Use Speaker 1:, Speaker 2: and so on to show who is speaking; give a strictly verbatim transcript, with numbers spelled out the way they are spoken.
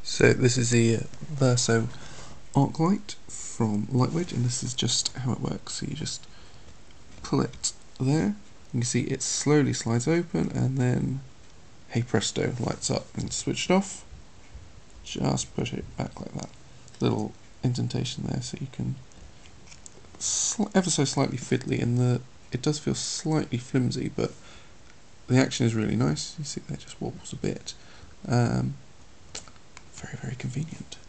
Speaker 1: So this is the Verso Arc Light from LightWave, and this is just how it works. So you just pull it there, you can see it slowly slides open, and then hey presto, lights up, and switch it off. Just push it back like that. Little indentation there, so you can sl ever so slightly fiddly, and the it does feel slightly flimsy, but the action is really nice. You see that it just wobbles a bit. Um, very very convenient.